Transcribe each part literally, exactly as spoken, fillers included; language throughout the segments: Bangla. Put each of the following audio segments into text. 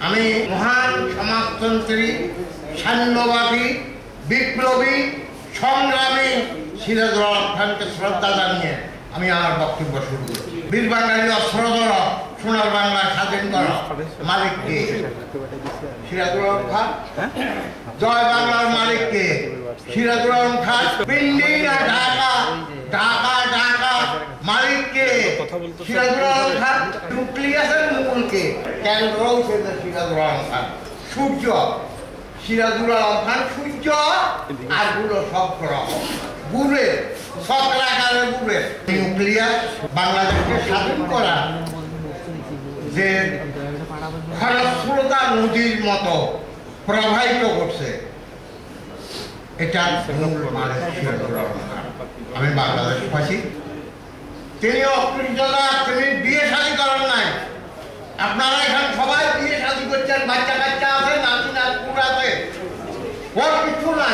আমি মহান সমাজতন্ত্রী, সাম্যবাদী, বিপ্লবী, সংগ্রামী সিরাজুল আলম খানকে শ্রদ্ধা জানিয়ে আমি আমার বক্তব্য শুরু করি। বীর বাঙালি অস্ত্র ধর, সোনার বাংলা স্বাধীন কর, মালিককে সিরাজুল আলম খান। জয় বাংলার মালিককে সিরাজুল আলম খান। পিন্ডি না ঢাকা, ঢাকা ঢাকা মালিককে সিরাজুল আলম খান। নিউক্লিয়াসের মূলকে কেন্দ্র হিসেবে সিরাজুল আলম খান। সূর্য সিরাজুল আলম খান সূর্য, আর গুলো সব গ্রহ ঘুরে সক্রাকারে ঘুরে। নিউক্লিয়াস বাংলাদেশকে স্বাধীন করা যে খরস্রোতা নদীর মতো প্রবাহিত করছে, এটা মূল মানে সিরাজুল আলম খান। আমি বাংলাদেশবাসী, তিনি অকৃতজ্ঞতা, তিনি বিয়ে শাদী করেন নাই। আপনারা এখানে সবাই বিয়ে শাদী করছেন, বাচ্চা কাচ্চা আছে, নাতি নাতকুর আছে, ওর কিছু নাই।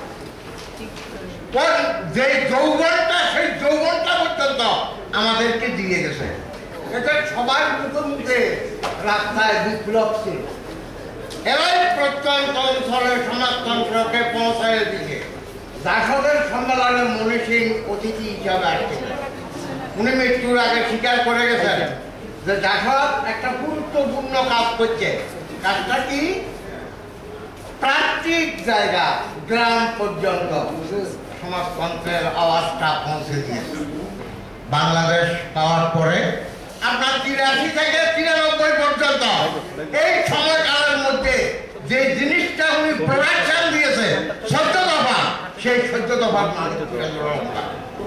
ওর যে যৌবনটা, সেই যৌবনটা পর্যন্ত আমাদেরকে দিয়ে গেছে। এটা সবার মুখে মুখে রাস্তায় বিপ্লব ছিল। এবার প্রত্যন্ত অঞ্চলে সমাজতন্ত্রকে পৌঁছায় দিকে দাসদের সম্মেলনে মনি সিং অতিথি হিসাবে আসছিলেন। উনি মৃত্যুর আগে স্বীকার করে গেছেন যে দাসদ একটা গুরুত্বপূর্ণ কাজ করছে। কাজটা কি? প্রান্তিক জায়গা, গ্রাম পর্যন্ত সমাজতন্ত্রের আওয়াজটা পৌঁছে দিয়েছে। বাংলাদেশ পাওয়ার পরে আপনার তিরাশি থেকে তিরানব্বই পর্যন্ত এই সময়কালের মধ্যে যে জিনিসটা উনি প্রোডাকশন দিয়েছে চোদ্দ দফা, সেই চোদ্দ দফার মালিক সিরাজুল আলম খান।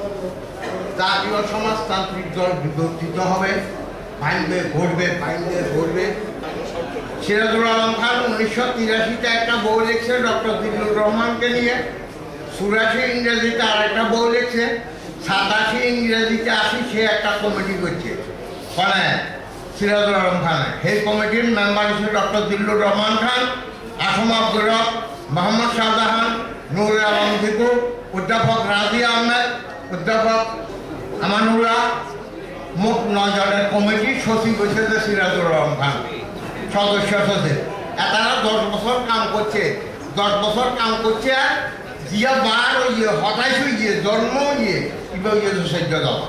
জাতীয় সমাজতান্ত্রিক দল বিবর্তিত হবে, ভাঙবে ঘটবে, ভাঙবে ঘটবে। সিরাজুল আলম খান উনিশশো তিরাশিতে একটা বই লিখছে ডক্টর দিল্লুর রহমানকে নিয়ে, চুরাশি ইংরেজিতে আর একটা বই লিখছে, সাতাশি ইংরেজিতে আসি সে একটা কমিটি করছে। মানে সিরাজুল আলম খান সেই কমিটির মেম্বার হিসেবে ডক্টর দিল্লুর রহমান খান, আসম আব্দুর রব, মোহাম্মদ শাহজাহান, নুর আলম দিকু, অধ্যাপক রাজি আহমেদ, অধ্যাপক আমানুল্লাহ, মোট নয় জনের কমিটি। সচিব হয়েছে সিরাজুল আলম খান, সদস্য সচিব। এতারা দশ বছর কাম করছে, দশ বছর কাম করছে। আর জিয়া বার ইয়ে হতাশ হয়ে গিয়ে জন্ম ইয়ে কিভাবে গিয়েছে সহ্য দেওয়া।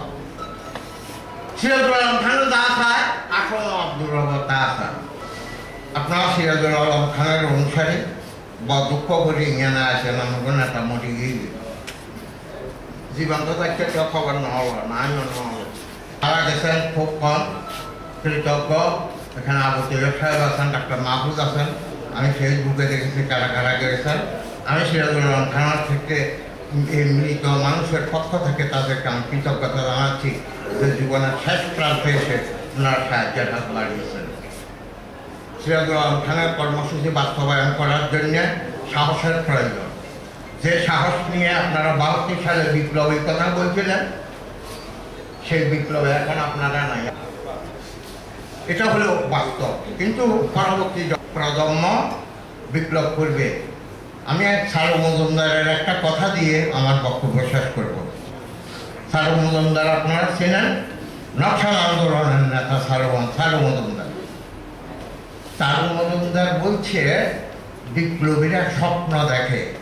সিরাজুল আলম খান যা চায়, আসম আব্দুর রব তা চায়। আপনারা সিরাজুল আলম খানের অনুসারে বা দুঃখ করে ইങ്ങനെ আসেন, আমাকে নেতা মোটি গিয়ে জীবন্ত থাকতে কেউ খবর নহল না, আমিও নহল। তারা গেছেন খুব কম, কৃতজ্ঞ। এখানে আবু তিলক সাহেব আছেন, ডাক্তার মাহফুজ আছেন। আমি ফেসবুকে দেখেছি কারা কারা গেছেন। আমি সিরাজুল আলম খানের থেকে এই মৃত মানুষের পক্ষ থেকে তাদেরকে আমি কৃতজ্ঞতা জানাচ্ছি যে জীবনের শেষ প্রান্তে এসে ওনারা সাহায্যের হাত বাড়িয়েছেন। সিরাজুল আলম খানের কর্মসূচি বাস্তবায়ন করার জন্য সাহসের প্রয়োজন। যে সাহস নিয়ে আপনারা বাহাত্তর সালে বিপ্লবের কথা বলছিলেন, সেই বিপ্লবে এখন আপনারা নাই। এটা হলো বাস্তব, কিন্তু পরবর্তী প্রজন্ম বিপ্লব করবে। আমি এক সারু মজুমদারের একটা কথা দিয়ে আমার বক্তব্য শেষ করব। সারু মজুমদার আপনারা চেনেন, নকশাল আন্দোলনের নেতা সারু সারু মজুমদার। সারু মজুমদার বলছে বিপ্লবীরা স্বপ্ন দেখে,